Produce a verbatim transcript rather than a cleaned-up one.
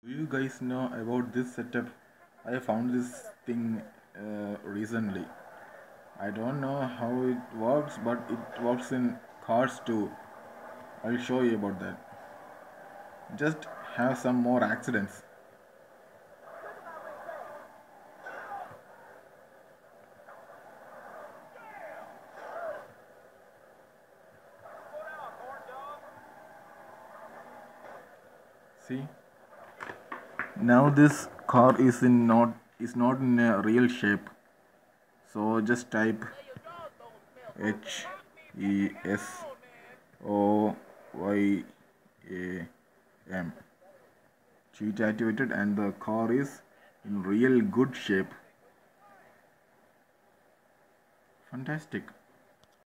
Do you guys know about this setup? I found this thing uh, recently. I don't know how it works, but it works in cars too. I'll show you about that. Just have some more accidents. See? Now this car is in not is not in a real shape. So just type H E S O Y A M. Cheat activated and the car is in real good shape. Fantastic.